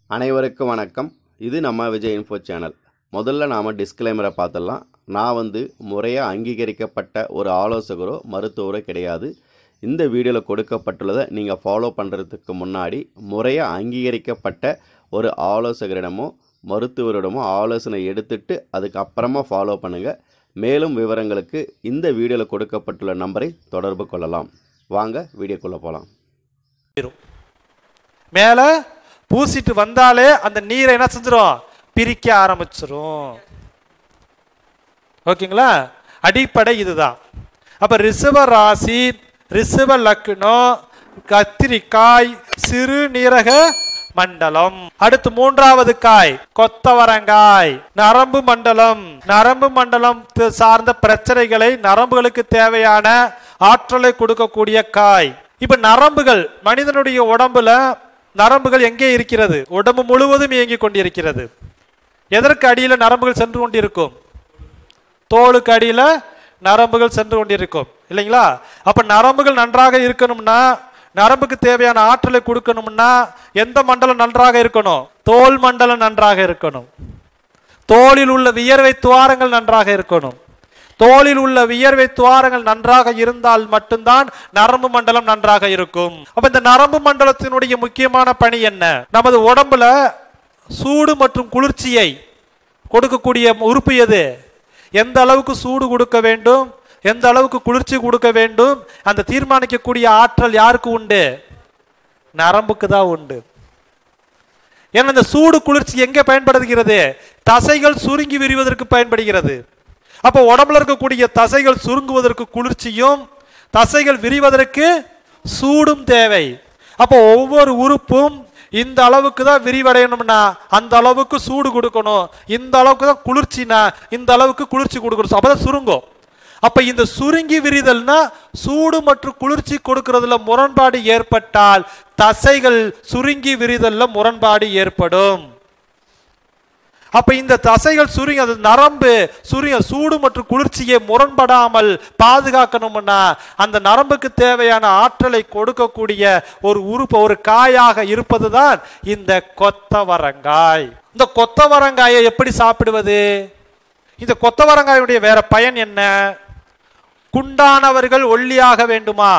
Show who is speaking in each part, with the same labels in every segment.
Speaker 1: அனைவருக்கும் வணக்கம். இது நம்ம விஜய் இன்ஃபோ சேனல். முதல்ல நாம் டிஸ்க்ளைமரை பார்த்துடலாம். நான் முறையாக அங்கீகரிக்கப்பட்ட ஒரு ஆலோசகரோ மருத்துவரோ கிடையாது. இந்த வீடியோவில் கொடுக்கப்பட்டுள்ளதை நீங்கள் ஃபாலோ பண்ணுறதுக்கு முன்னாடி முறையாக அங்கீகரிக்கப்பட்ட ஒரு ஆலோசகரிடமோ மருத்துவரிடமோ ஆலோசனை எடுத்துட்டு அதுக்கப்புறமா ஃபாலோ பண்ணுங்கள். மேலும் விவரங்களுக்கு இந்த வீடியோவில் கொடுக்கப்பட்டுள்ள நம்பரை தொடர்பு கொள்ளலாம். வாங்க வீடியோக்குள்ளே போகலாம்.
Speaker 2: மேலே பூசிட்டு வந்தாலே அந்த நீரை என்ன செஞ்சிரும், பிரிக்க ஆரம்பிச்சிரும். ஓகேங்களா? அடிப்படை இதுதான். அப்ப ரிஷப ராசி, ரிஷப லக்னம், கத்திரிக்காய், சிறுநீரக மண்டலம். அடுத்து மூன்றாவது காய் கொத்தவரங்காய், நரம்பு மண்டலம். நரம்பு மண்டலம் சார்ந்த பிரச்சனைகளை, நரம்புகளுக்கு தேவையான ஆற்றலை கொடுக்கக்கூடிய காய். இப்ப நரம்புகள், மனிதனுடைய உடம்புல நரம்புகள் எங்கே இருக்கிறது? உடம்பு முழுவதும் இயங்கிக் கொண்டிருக்கிறது. எதற்கு அடியில் நரம்புகள் சென்று கொண்டிருக்கும்? தோலுக்கு அடியில் நரம்புகள் சென்று கொண்டிருக்கும், இல்லைங்களா? அப்ப நரம்புகள் நன்றாக இருக்கணும்னா, நரம்புக்கு தேவையான ஆற்றலை கொடுக்கணும்னா எந்த மண்டலம் நன்றாக இருக்கணும்? தோல் மண்டலம் நன்றாக இருக்கணும். தோலில் உள்ள வியர்வை துவாரங்கள் நன்றாக இருக்கணும். தோலில் உள்ள வியர்வை துவாரங்கள் நன்றாக இருந்தால் மட்டும்தான் நரம்பு மண்டலம் நன்றாக இருக்கும். அப்ப இந்த நரம்பு மண்டலத்தினுடைய முக்கியமான பணி என்ன? நமது உடம்புல சூடு மற்றும் குளிர்ச்சியை கொடுக்கக்கூடிய உறுப்பு எது? எந்த அளவுக்கு சூடு கொடுக்க வேண்டும், எந்த அளவுக்கு குளிர்ச்சி கொடுக்க வேண்டும், அந்த தீர்மானிக்கக்கூடிய ஆற்றல் யாருக்கு உண்டு? நரம்புக்கு தான் உண்டு. ஏன்னா இந்த சூடு குளிர்ச்சி எங்கே பயன்படுகிறது? தசைகள் சுருங்கி விரிவதற்கு பயன்படுகிறது. அப்போ உடம்புல இருக்கக்கூடிய தசைகள் சுருங்குவதற்கு குளிர்ச்சியும், தசைகள் விரிவதற்கு சூடும் தேவை. அப்போ ஒவ்வொரு உறுப்பும் இந்த அளவுக்கு தான் விரிவடையணும்னா அந்த அளவுக்கு சூடு கொடுக்கணும், இந்த அளவுக்கு தான் குளிர்ச்சினா இந்த அளவுக்கு குளிர்ச்சி கொடுக்கணும், அப்பதான் சுருங்கும். அப்ப இந்த சுருங்கி விரிதல்னா சூடு மற்றும் குளிர்ச்சி கொடுக்கறதுல முரண்பாடு ஏற்பட்டால் தசைகள் சுருங்கி விரிதல்ல முரண்பாடு ஏற்படும். அப்ப இந்த தசைகள் சுருங்கி, அது நரம்பு சுருங்க சூடு மற்றும் குளிர்ச்சியை முரண்படாமல் பாதுகாக்கணும்னா அந்த நரம்புக்கு தேவையான ஆற்றலை கொடுக்கக்கூடிய ஒரு உறுப்பு, ஒரு காயாக இருப்பதுதான் இந்த கொத்தவரங்காய். இந்த கொத்தவரங்காயை எப்படி சாப்பிடுவது? இந்த கொத்தவரங்காயுடைய வேற பயன் என்ன? குண்டானவர்கள் ஒல்லியாக வேண்டுமா?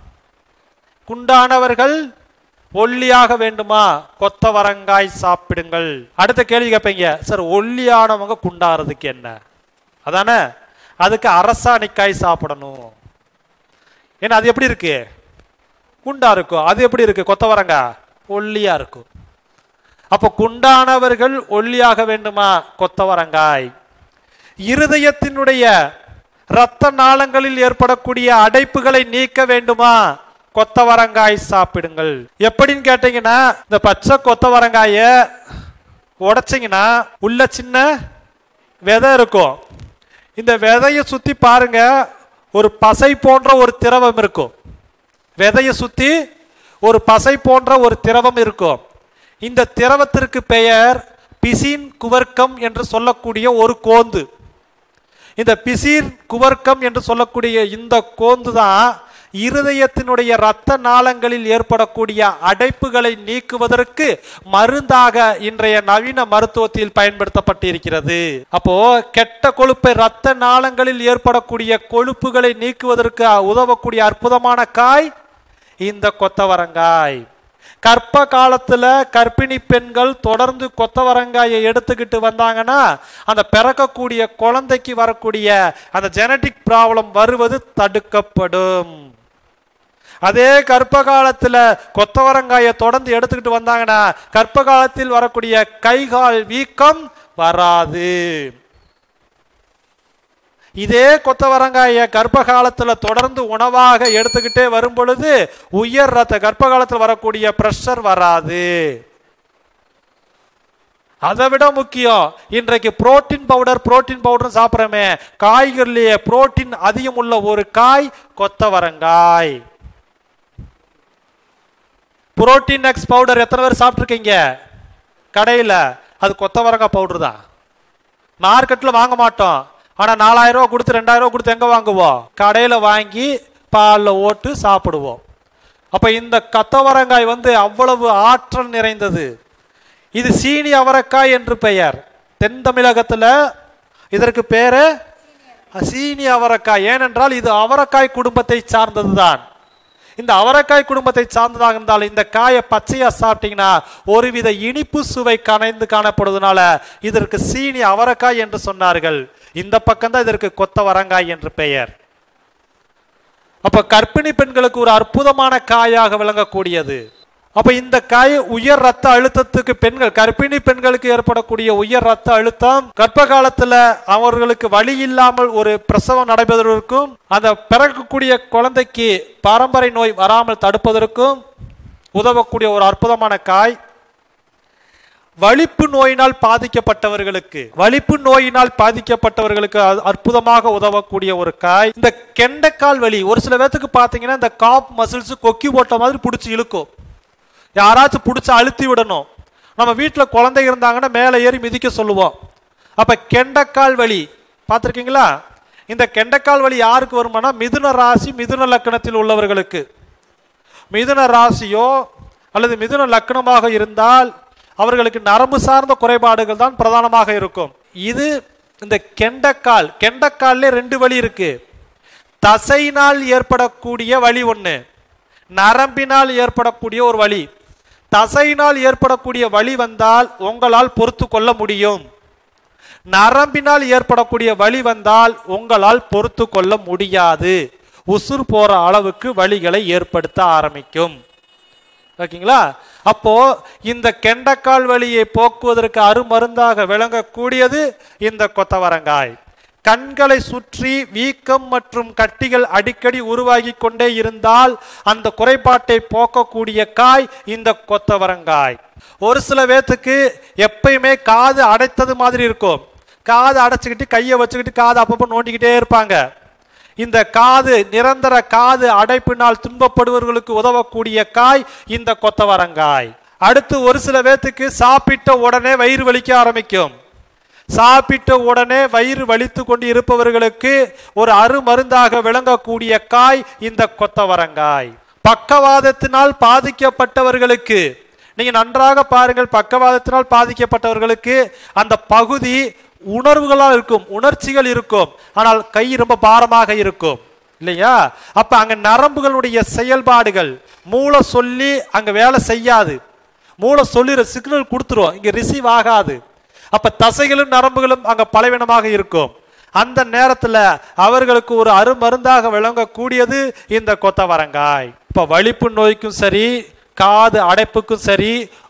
Speaker 2: குண்டானவர்கள் ஒல்லியாக வேண்டுமா? கொத்தவரங்காய் சாப்பிடுங்கள். அடுத்த கேள்வி கேட்பீங்க, சார் ஒல்லியானவங்க குண்டாறதுக்கு என்ன? அதானே, அதுக்கு அரசாணிக்காய் சாப்பிடணும். ஏன்னா அது எப்படி இருக்கு? குண்டா இருக்கும். அது எப்படி இருக்கு? கொத்தவரங்காய் ஒல்லியா இருக்கும். அப்ப குண்டானவர்கள் ஒல்லியாக வேண்டுமா? கொத்தவரங்காய். இருதயத்தினுடைய இரத்த நாளங்களில் ஏற்படக்கூடிய அடைப்புகளை நீக்க வேண்டுமா? கொத்தவரங்காய் சாப்பிடுங்கள். எப்படின்னு கேட்டீங்கன்னா, இந்த பச்சை கொத்தவரங்காய உடைச்சிங்கன்னா உள்ள சின்ன விதை இருக்கும். இந்த விதையை சுத்தி பாருங்க, ஒரு பசை போன்ற ஒரு திரவம் இருக்கும். விதையை சுத்தி ஒரு பசை போன்ற ஒரு திரவம் இருக்கும். இந்த திரவத்திற்கு பெயர் பிசின் குவர்க்கம் என்று சொல்லக்கூடிய ஒரு கோந்து. இந்த பிசின் குவர்க்கம் என்று சொல்லக்கூடிய இந்த கோந்து தான் இருதயத்தினுடைய இரத்த நாளங்களில் ஏற்படக்கூடிய அடைப்புகளை நீக்குவதற்கு மருந்தாக இன்றைய நவீன மருத்துவத்தில் பயன்படுத்தப்பட்டு இருக்கிறது. அப்போ கெட்ட கொழுப்பை, இரத்த நாளங்களில் ஏற்படக்கூடிய கொழுப்புகளை நீக்குவதற்கு உதவக்கூடிய அற்புதமான காய் இந்த கொத்தவரங்காய். கர்ப்ப காலத்துல கர்ப்பிணி பெண்கள் தொடர்ந்து கொத்தவரங்காயை எடுத்துக்கிட்டு வந்தாங்கன்னா அந்த பிறக்கக்கூடிய குழந்தைக்கு வரக்கூடிய அந்த ஜெனடிக் ப்ராப்ளம் வருவது தடுக்கப்படும். அதே கர்ப்ப காலத்துல கொத்தவரங்காயை தொடர்ந்து எடுத்துக்கிட்டு வந்தாங்கன்னா கர்ப்ப காலத்தில் வரக்கூடிய கைகால் வீக்கம் வராது. இதே கொத்தவரங்காய கர்ப்ப காலத்துல தொடர்ந்து உணவாக எடுத்துக்கிட்டே வரும் பொழுது உயர் ரத்த, கர்ப்ப காலத்தில் வரக்கூடிய பிரஷர் வராது. அதை விட முக்கியம், இன்றைக்கு புரோட்டீன் பவுடர் சாப்பிட்றோமே, காய்கறிலேயே புரோட்டீன் அதிகம் உள்ள ஒரு காய் கொத்தவரங்காய். புரோட்டீன் எக்ஸ் பவுடர் எத்தனை பேர் சாப்பிட்ருக்கீங்க? கடையில் அது கொத்தவரங்காய் பவுடர் தான். மார்க்கெட்டில் வாங்க மாட்டோம். ஆனால் 4000 ரூபா கொடுத்து 2000 ரூபா கொடுத்து எங்கே வாங்குவோம்? கடையில் வாங்கி பாலில் ஓட்டு சாப்பிடுவோம். அப்போ இந்த கொத்தவரங்காய் அவ்வளவு ஆற்றல் நிறைந்தது. இது சீனி அவரைக்காய் என்று பெயர். தென் தமிழகத்தில் இதற்கு பேரு சீனி அவரைக்காய். ஏனென்றால் இது அவரைக்காய் குடும்பத்தை சார்ந்ததுதான். இந்த அவரைக்காய் குடும்பத்தை சார்ந்ததாக இருந்தால் இந்த காயை பச்சையா சாப்பிட்டீங்கன்னா ஒருவித இனிப்பு சுவை கனைந்து காணப்படுவதனால இதற்கு சீனி அவரைக்காய் என்று சொன்னார்கள். இந்த பக்கம்தான் இதற்கு கொத்தவரங்காய் என்று பெயர். அப்ப கர்ப்பிணி பெண்களுக்கு ஒரு அற்புதமான காயாக விளங்கக்கூடியது. அப்ப இந்த காய் உயர் ரத்த அழுத்தத்துக்கு பெண்கள் கர்ப்பிணி பெண்களுக்கு ஏற்படக்கூடிய உயர் ரத்த அழுத்தம், கர்ப்ப காலத்துல அவர்களுக்கு வலி இல்லாமல் ஒரு பிரசவம் நடைபெறுவதற்கும், அந்த பிறக்கக்கூடிய குழந்தைக்கு பாரம்பரிய நோய் வராமல் தடுப்பதற்கும் உதவக்கூடிய ஒரு அற்புதமான காய். வலிப்பு நோயினால் பாதிக்கப்பட்டவர்களுக்கு அற்புதமாக உதவக்கூடிய ஒரு காய். இந்த கெண்டைக்கால் வலி ஒரு சில பேத்துக்கு பாத்தீங்கன்னா இந்த காப் மசில்ஸ் கொக்கி போட்ட மாதிரி பிடிச்சி இழுக்கும். யாராச்சும் பிடிச்சி அழுத்தி விடணும். நம்ம வீட்டில் குழந்தை இருந்தாங்கன்னா மேலே ஏறி மிதிக்க சொல்லுவோம். அப்ப கெண்டைக்கால் வலி பார்த்துருக்கீங்களா? இந்த கெண்டைக்கால் வலி யாருக்கு வருமானா மிதுன ராசி மிதுன லக்கணத்தில் உள்ளவர்களுக்கு. மிதுன ராசியோ அல்லது மிதுன லக்கணமாக இருந்தால் அவர்களுக்கு நரம்பு சார்ந்த குறைபாடுகள் தான் பிரதானமாக இருக்கும். இது இந்த கெண்டைக்கால்ல ரெண்டு வலி இருக்கு. தசையினால் ஏற்படக்கூடிய வலி ஒன்று, நரம்பினால் ஏற்படக்கூடிய ஒரு வலி. தசையினால் ஏற்படக்கூடிய வலி வந்தால் உங்களால் பொறுத்து கொள்ள முடியும். நரம்பினால் ஏற்படக்கூடிய வலி வந்தால் உங்களால் பொறுத்து கொள்ள முடியாது. உசுர் போற அளவுக்கு வலிகளை ஏற்படுத்த ஆரம்பிக்கும். ஓகேங்களா? அப்போ இந்த கெண்டைக்கால் வலியை போக்குவதற்கு அருமருந்தாக விளங்கக்கூடியது இந்த கொத்தவரங்காய். கண்களை சுற்றி வீக்கம் மற்றும் கட்டிகள் அடிக்கடி உருவாகி கொண்டே இருந்தால் அந்த குறைபாட்டை போக்கக்கூடிய காய் இந்த கொத்தவரங்காய். ஒரு சில பேத்துக்கு எப்பயுமே காது அடைத்தது மாதிரி இருக்கும். காது அடைச்சிக்கிட்டு கையை வச்சுக்கிட்டு காது அப்பப்போ நோண்டிக்கிட்டே இருப்பாங்க. இந்த காது நிரந்தர காது அடைப்பினால் துன்பப்படுபவர்களுக்கு உதவக்கூடிய காய் இந்த கொத்தவரங்காய். அடுத்து ஒரு சில பேத்துக்கு சாப்பிட்ட உடனே வயிறு வலிக்க ஆரம்பிக்கும். சாப்பிட்ட உடனே வயிறு வலித்து கொண்டு இருப்பவர்களுக்கு ஒரு அருமருந்தாக விளங்கக்கூடிய காய் இந்த கொத்தவரங்காய். பக்கவாதத்தினால் பாதிக்கப்பட்டவர்களுக்கு நீங்க நன்றாக பாருங்கள். பக்கவாதத்தினால் பாதிக்கப்பட்டவர்களுக்கு அந்த பகுதி உணர்வுகளால் இருக்கும், உணர்ச்சிகள் இருக்கும், ஆனால் கை ரொம்ப பாரமாக இருக்கும் இல்லையா? அப்ப அங்க நரம்புகளுடைய செயல்பாடுகள் மூளை சொல்லி அங்க வேலை செய்யாது. மூளை சொல்லிற சிக்னல் கொடுத்துரும், இங்க ரிசீவ் ஆகாது. அப்ப தசைகளும் நரம்புகளும் அங்க பலவீனமாக இருக்கும். அந்த நேரத்துல அவர்களுக்கு ஒரு அருமருந்தாக விளங்கக்கூடியது இந்த கொத்தவரங்காய். இப்ப வலிப்பு நோய்க்கும் சரி, காது அடைப்புக்கும் சரி,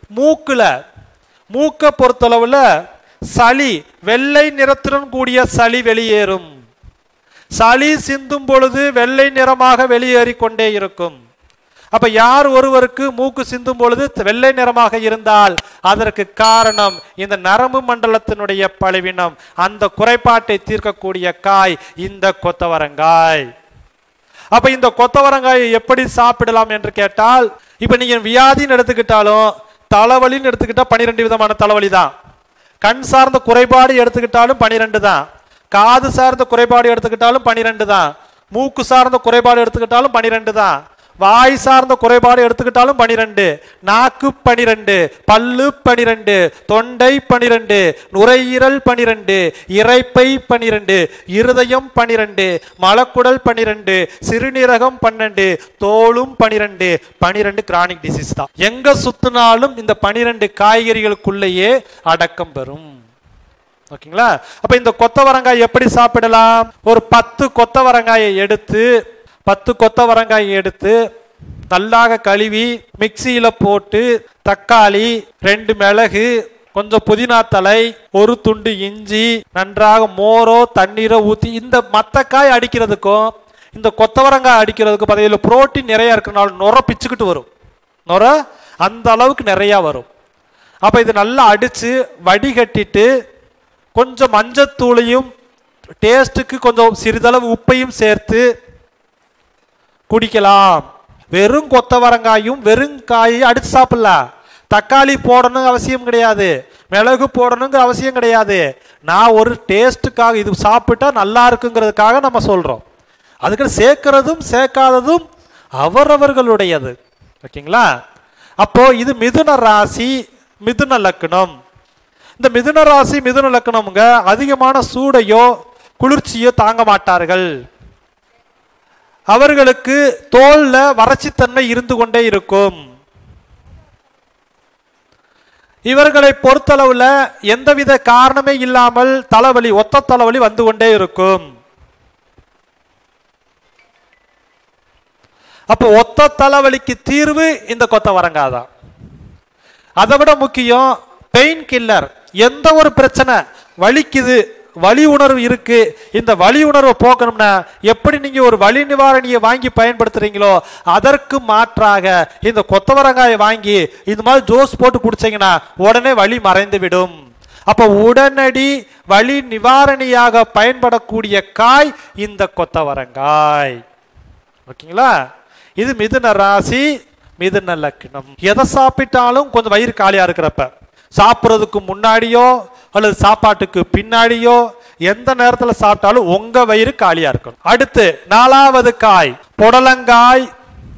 Speaker 2: மூக்க பொறுத்தளவுல சளி, வெள்ளை நிறத்துடன் கூடிய சளி வெளியேறும். சளி சிந்தும் பொழுது வெள்ளை நிறமாக வெளியேறி கொண்டே இருக்கும். அப்ப யார் ஒருவருக்கு மூக்கு சிந்தும் பொழுது வெள்ளை நிறமாக இருந்தால் அதற்கு காரணம் இந்த நரம்பு மண்டலத்தினுடைய பலவீனம். அந்த குறைபாட்டை தீர்க்கக்கூடிய காய் இந்த கொத்தவரங்காய். அப்ப இந்த கொத்தவரங்காயை எப்படி சாப்பிடலாம் என்று கேட்டால், இப்ப நீங்க வியாதின்னு எடுத்துக்கிட்டாலும் தலைவலின்னு எடுத்துக்கிட்டா 12 விதமான தலைவலி தான். கண் சார்ந்த குறைபாடு எடுத்துக்கிட்டாலும் 12 தான். காது சார்ந்த குறைபாடு எடுத்துக்கிட்டாலும் 12 தான். மூக்கு சார்ந்த குறைபாடு எடுத்துக்கிட்டாலும் 12 தான். வாய் சார்ந்த குறைபாடு எடுத்துக்கிட்டாலும் 12, நாக்கு 12, பல்லு 12, தொண்டை 12, நுரையீரல் 12, இரைப்பை 12, இருதயம் 12, மலக்குடல் 12, சிறுநீரகம் 12, தோலும் 12. 12 கிரானிக் டிசீஸ் தான். எங்க சுத்தினாலும் இந்த 12 காய்கறிகளுக்குள்ளேயே அடக்கம் பெறும். ஓகேங்களா? அப்ப இந்த கொத்தவரங்காய் எப்படி சாப்பிடலாம்? ஒரு 10 கொத்தவரங்காயை எடுத்து நல்லாக கழுவி மிக்சியில போட்டு தக்காளி, 2 மிளகு, கொஞ்சம் புதினா தலை, ஒரு துண்டு இஞ்சி, நன்றாக மோரோ தண்ணீரோ ஊற்றி, இந்த மத்தக்காய் அடிக்கிறதுக்கும் இந்த கொத்தவரங்காய் அடிக்கிறதுக்கும் பதில் புரோட்டீன் நிறைய இருக்கிறனால நுர பிச்சுக்கிட்டு வரும். நுர அந்த அளவுக்கு நிறையா வரும். அப்போ இது நல்லா அடித்து வடிகட்டிட்டு கொஞ்சம் மஞ்சத்தூளையும் டேஸ்ட்டுக்கு கொஞ்சம் சிறிதளவு உப்பையும் சேர்த்து குடிக்கலாம். வெறும் கொத்தவரங்காயும் வெறும் காயை அடித்து சாப்பிடலாம். தக்காளி போடணும் அவசியம் கிடையாது, மிளகு போடணுங்கிற அவசியம் கிடையாது. நான் ஒரு டேஸ்ட்டுக்காக இது சாப்பிட்டா நல்லா இருக்குங்கிறதுக்காக நம்ம சொல்கிறோம். அதுக்கு சேர்க்கிறதும் சேர்க்காததும் அவரவர்களுடையது. ஓகேங்களா? அப்போ இது மிதுன ராசி மிதுன லக்னம். இந்த மிதுன ராசி மிதுன லக்னம்ங்க அதிகமான சூடையோ குளிர்ச்சியோ தாங்க மாட்டார்கள். அவர்களுக்கு தோல்ல வறட்சித்தன்மை இருந்து கொண்டே இருக்கும். இவர்களை பொறுத்தளவுல எந்தவித காரணமே இல்லாமல் தலைவலி, ஒத்த தலைவலி வந்து கொண்டே இருக்கும். அப்போ ஒத்த தலைவலிக்கு தீர்வு இந்த கொத்தவரங்காதான். அதை விட முக்கியம் பெயின் கில்லர். எந்த ஒரு பிரச்சனை வலிக்குது, வலி உணர்வு இருக்கு, இந்த வலி உணர்வை போக்கணும்னா எப்படி நீங்க ஒரு வலி நிவாரணியை வாங்கி பயன்படுத்துறீங்களோ அதற்கு மாற்றாக இந்த கொத்தவரங்காயை வாங்கி இந்த மாதிரி ஜூஸ் போட்டு குடிச்சீங்கன்னா உடனே வலி மறைந்து விடும். அப்ப உடனடி வலி நிவாரணியாக பயன்படக்கூடிய காய் இந்த கொத்தவரங்காய். ஓகேங்களா? இது மிதுன ராசி மிதுன லக்னம். எதை சாப்பிட்டாலும் கொஞ்சம் வயிறு காலியா இருக்கிறப்ப, சாப்பிட்றதுக்கு முன்னாடியோ அல்லது சாப்பாட்டுக்கு பின்னாடியோ எந்த நேரத்தில் சாப்பிட்டாலும் உங்க வயிறு காலியா இருக்கணும். அடுத்து 4வது காய் புடலங்காய்,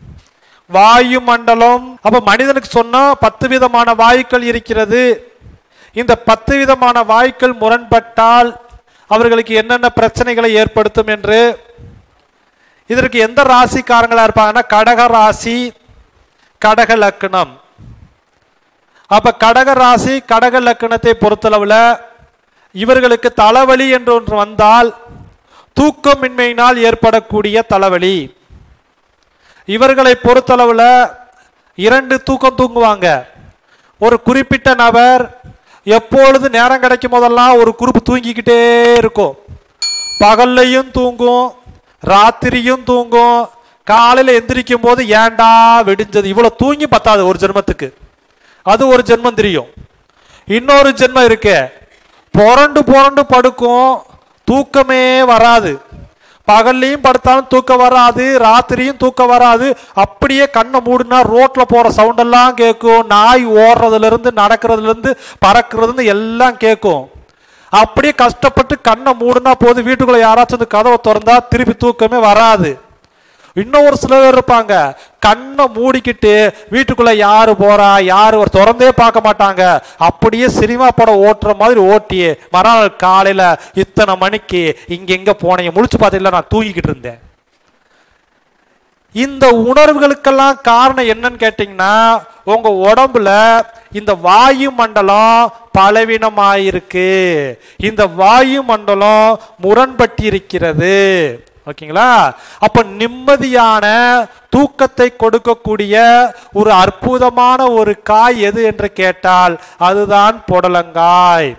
Speaker 2: வாயு மண்டலம். அப்ப மனிதனுக்கு சொன்னா 10 விதமான வாயுக்கள் இருக்கிறது. இந்த 10 விதமான வாயுக்கள் முரண்பட்டால் அவர்களுக்கு என்னென்ன பிரச்சனைகளை ஏற்படுத்தும் என்று, இதற்கு எந்த ராசிக்காரங்களா இருப்பாங்கன்னா கடக ராசி கடக லக்னம். அப்ப கடக ராசி கடக லக்னத்தை பொறுத்தளவுல இவர்களுக்கு தலைவலி என்று ஒன்று வந்தால் தூக்கமின்மையினால் ஏற்படக்கூடிய தலைவலி. இவர்களை பொறுத்தளவுல 2 தூக்கம் தூங்குவாங்க. ஒரு குறிப்பிட்ட நபர் எப்பொழுது நேரம் கிடைக்கும் போதெல்லாம் ஒரு குரூப் தூங்கிக்கிட்டே இருக்கும். பகல்லையும் தூங்கும், ராத்திரியும் தூங்கும். காலையில் எந்திரிக்கும் போது ஏண்டா வெடிஞ்சது, இவ்வளவு தூங்கி பத்தாது ஒரு ஜென்மத்துக்கு. அது ஒரு ஜென்மம் தெரியும். இன்னொரு ஜென்மம் இருக்கு, புரண்டு புரண்டு படுக்கும், தூக்கமே வராது. பகல்லையும் படுத்தாலும் தூக்கம் வராது, ராத்திரியும் தூக்கம் வராது. அப்படியே கண்ணை மூடுனா ரோட்ல போற சவுண்ட் எல்லாம் கேட்கும், நாய் ஓடுறதுல இருந்து நடக்கிறதுல இருந்து பறக்கிறது எல்லாம் கேட்கும். அப்படியே கஷ்டப்பட்டு கண்ணை மூடுனா போது வீட்டுக்குள்ள யாராச்சும் வந்து கதவை திறந்தா திருப்பி தூக்கமே வராது. இன்னும் ஒரு சில பேர் இருப்பாங்க, கண்ணை மூடிக்கிட்டு வீட்டுக்குள்ள யாரு போறா யாரு திறந்தே பார்க்க மாட்டாங்க. அப்படியே சினிமா படம் ஓட்டுற மாதிரி ஓட்டி மறுநாள் காலையில இத்தனை மணிக்கு இங்க எங்க போனீங்க முழிச்சு பார்த்தீங்களா, நான் தூங்கிக்கிட்டு இருந்தேன். இந்த உணர்வுகளுக்கெல்லாம் காரணம் என்னன்னு கேட்டீங்கன்னா உங்க உடம்புல இந்த வாயு மண்டலம் பலவீனமாயிருக்கு, இந்த வாயு மண்டலம் முரண்பட்டு இருக்கிறது. ஓகேங்களா? அப்ப நிம்மதியான தூக்கத்தை கொடுக்கக்கூடிய ஒரு அற்புதமான ஒரு காய் எது என்று கேட்டால் அதுதான் புடலங்காய்.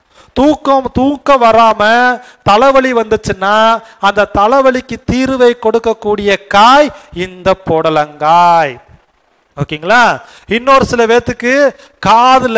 Speaker 2: தூக்கம் வராம தலைவலி வந்துச்சுன்னா அந்த தலைவலிக்கு தீர்வை கொடுக்கக்கூடிய காய் இந்த புடலங்காய். ஓகேங்களா? இன்னொரு சில பேத்துக்கு காதுல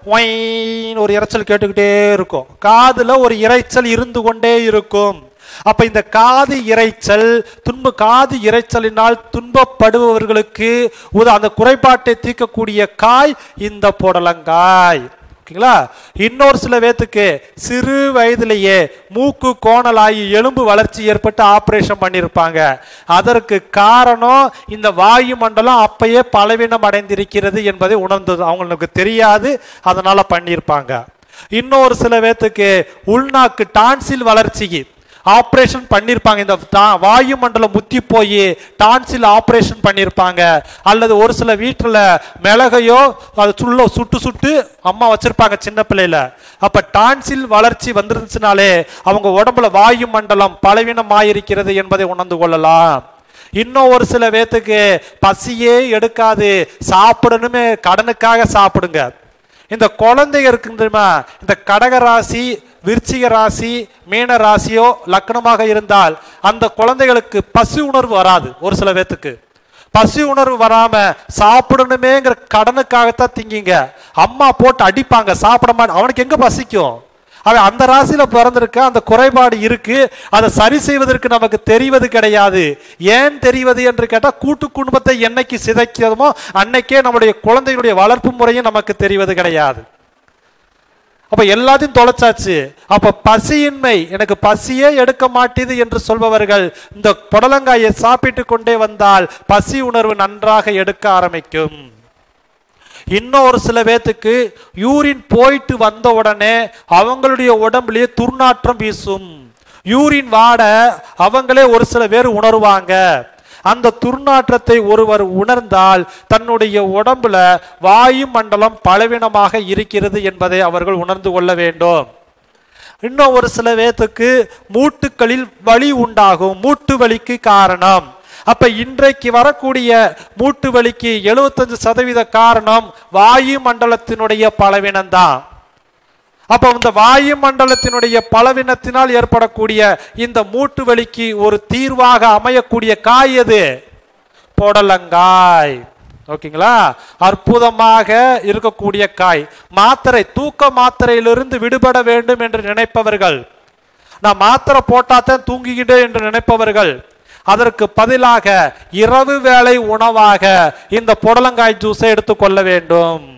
Speaker 2: ஒரு இரைச்சல் கேட்டுக்கிட்டே இருக்கும், காதுல ஒரு இரைச்சல் இருந்து கொண்டே இருக்கும். அப்ப இந்த காது இரைச்சல் காது இரைச்சலினால் துன்பப்படுபவர்களுக்கு அந்த குறைபாட்டை தீர்க்கக்கூடிய காய் இந்த புடலங்காய். ஓகேங்களா? இன்னொரு சில பேத்துக்கு சிறு வயதிலேயே மூக்கு கோணலாகி எலும்பு வளர்ச்சி ஏற்பட்டு ஆபரேஷன் பண்ணியிருப்பாங்க. அதற்கு காரணம் இந்த வாயு மண்டலம் அப்பயே பலவீனம் அடைந்திருக்கிறது என்பதை உணர்ந்தது, அவங்களுக்கு தெரியாது, அதனால பண்ணியிருப்பாங்க. இன்னொரு சில பேத்துக்கு உள்நாக்கு டான்சில் வளர்ச்சிக்கு ஆபரேஷன் பண்ணியிருப்பாங்க. இந்த வாயு மண்டலம் முத்தி போய் டான்சில் ஆபரேஷன் பண்ணியிருப்பாங்க. அல்லது ஒரு சில வீட்டில் மிளகையோ அதை சுட்டு அம்மா வச்சிருப்பாங்க சின்ன பிள்ளையில. அப்ப டான்சில் வளர்ச்சி வந்துருந்துச்சுனாலே அவங்க உடம்புல வாயு மண்டலம் பலவீனமாயிருக்கிறது என்பதை உணர்ந்து கொள்ளலாம். இன்னும் ஒரு சில பேத்துக்கு பசியே எடுக்காது, சாப்பிடணுமே கடனுக்காக சாப்பிடுங்க. இந்த குழந்தைங்க இருக்கு தெரியுமா, இந்த கடக ராசி விருச்சிக ராசி மீன ராசியோ லக்னமாக இருந்தால் அந்த குழந்தைகளுக்கு பசி உணர்வு வராது. ஒரு சில பேத்துக்கு பசி உணர்வு வராம சாப்பிடணுமேங்கிற கடனுக்காகத்தான் திங்கிங்க. அம்மா போட்டு அடிப்பாங்க, சாப்பிட மாட்டேன். அவனுக்கு எங்க பசிக்கும்? அவன் அந்த ராசியில பிறந்திருக்க, அந்த குறைபாடு இருக்கு. அதை சரி செய்வதற்கு நமக்கு தெரிவது கிடையாது. ஏன் தெரிவது என்று கேட்டால் கூட்டு குடும்பத்தை என்னைக்கு சிதைக்கிறோமோ அன்னைக்கே நம்முடைய குழந்தைகளுடைய வளர்ப்பு முறையும் நமக்கு தெரிவது கிடையாது. அப்ப எல்லாத்தையும் தொலைச்சாச்சு. அப்ப பசியின்மை, எனக்கு பசியே எடுக்க மாட்டேது என்று சொல்பவர்கள் இந்த புடலங்காயை சாப்பிட்டு கொண்டே வந்தால் பசி உணர்வு நன்றாக எடுக்க ஆரம்பிக்கும். இன்னும் ஒரு சில பேத்துக்கு யூரின் போயிட்டு வந்த உடனே அவங்களுடைய உடம்புலயே துர்நாற்றம் வீசும். யூரின் வாட அவங்களே ஒரு சில பேர் உணர்வாங்க. அந்த துர்நாற்றத்தை ஒருவர் உணர்ந்தால் தன்னுடைய உடம்புல வாயு மண்டலம் பலவீனமாக இருக்கிறது என்பதை அவர்கள் உணர்ந்து கொள்ள வேண்டும். இன்னும் ஒரு சில பேத்துக்கு மூட்டுகளில் வலி உண்டாகும். மூட்டு வலிக்கு காரணம், அப்ப இன்றைக்கு வரக்கூடிய மூட்டு வலிக்கு 75% காரணம் வாயு மண்டலத்தினுடைய பலவீனம்தான். அப்ப இந்த வாயு மண்டலத்தினுடைய பலவீனத்தினால் ஏற்படக்கூடிய இந்த மூட்டு வலிக்கு ஒரு தீர்வாக அமையக்கூடிய காய் எது? புடலங்காய். ஓகேங்களா? அற்புதமாக இருக்கக்கூடிய காய். மாத்திரை, தூக்க மாத்திரையிலிருந்து விடுபட வேண்டும் என்று நினைப்பவர்கள், நான் மாத்திரை போட்டாதான் தூங்கிக்கிட்டே என்று நினைப்பவர்கள், அதற்கு பதிலாக இரவு வேளை உணவாக இந்த புடலங்காய் ஜூஸை எடுத்துக்கொள்ள வேண்டும்.